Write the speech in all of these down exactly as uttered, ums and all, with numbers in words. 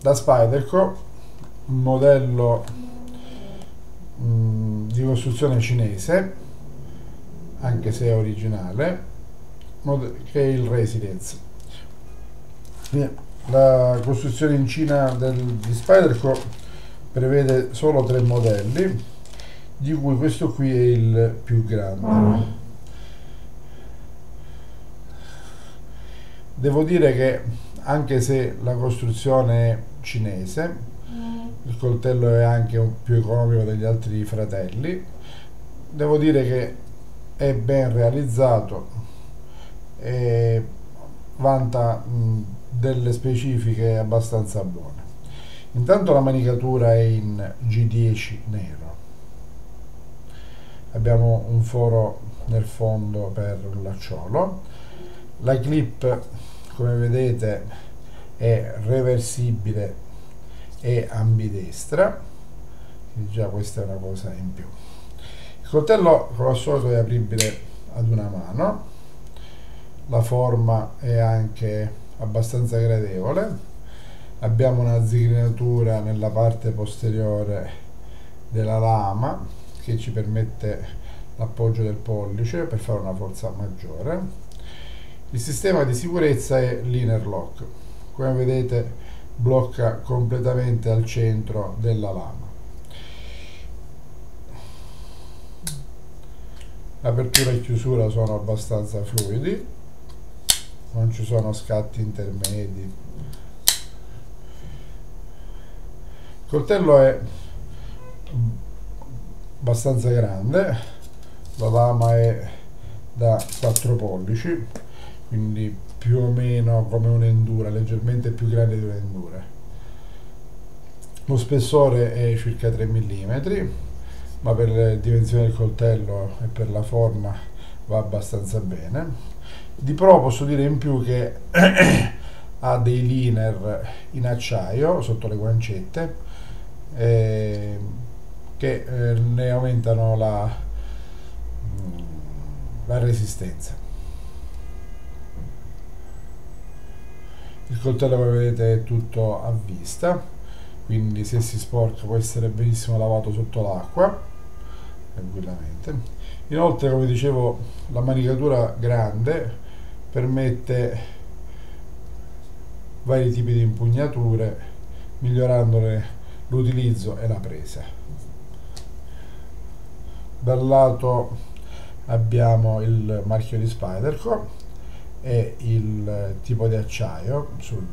da Spyderco, un modello mh, di costruzione cinese, anche se è originale, che è il Resilience. La costruzione in Cina del, di Spyderco prevede solo tre modelli, di cui questo qui è il più grande. Devo dire che anche se la costruzione è cinese, il coltello è anche un più economico degli altri fratelli, devo dire che è ben realizzato e vanta mh, delle specifiche abbastanza buone. Intanto la manicatura è in G dieci nero, abbiamo un foro nel fondo per un lacciolo, la clip, come vedete, è reversibile e ambidestra, e già questa è una cosa in più. Il coltello, come al solito, è apribile ad una mano, la forma è anche abbastanza gradevole, abbiamo una zigrinatura nella parte posteriore della lama che ci permette l'appoggio del pollice per fare una forza maggiore. Il sistema di sicurezza è l'inner lock, come vedete blocca completamente al centro della lama. L'apertura e chiusura sono abbastanza fluidi, non ci sono scatti intermedi. Il coltello è abbastanza grande, la lama è da quattro pollici, quindi più o meno come un'endura, leggermente più grande di un'endura. Lo spessore è circa tre millimetri, ma per le dimensioni del coltello e per la forma va abbastanza bene. Di pro posso dire in più che ha dei liner in acciaio sotto le guancette eh, che eh, ne aumentano la, la resistenza. Il coltello, come vedete, è tutto a vista, quindi se si sporca può essere benissimo lavato sotto l'acqua tranquillamente. Inoltre, come dicevo, la manicatura grande permette vari tipi di impugnature, migliorandone l'utilizzo e la presa. Dal lato abbiamo il marchio di Spyderco e il tipo di acciaio sul,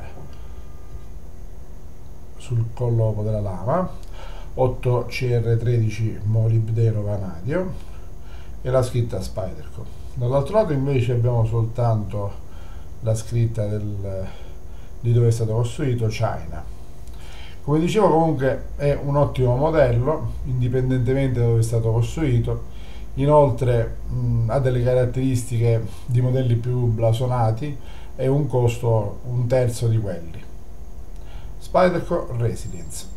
sul collo della lama, otto C R tredici molibdeno vanadio, e la scritta Spyderco. Dall'altro lato invece abbiamo soltanto la scritta del, di dove è stato costruito, China. Come dicevo, comunque è un ottimo modello indipendentemente da dove è stato costruito. Inoltre mh, ha delle caratteristiche di modelli più blasonati e un costo un terzo di quelli. Spyderco Resilience.